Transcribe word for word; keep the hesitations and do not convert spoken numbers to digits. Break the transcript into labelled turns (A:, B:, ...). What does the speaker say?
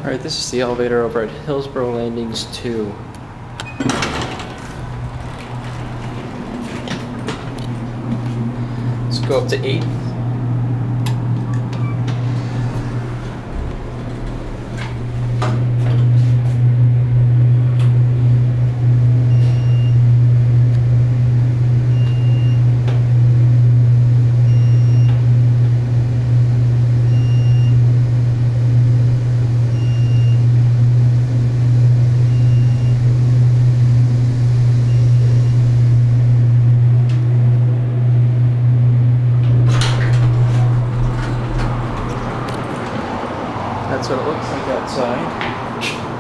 A: Alright, this is the elevator over at Hillsborough Landings two. Let's go up to eight. That's what it looks like outside.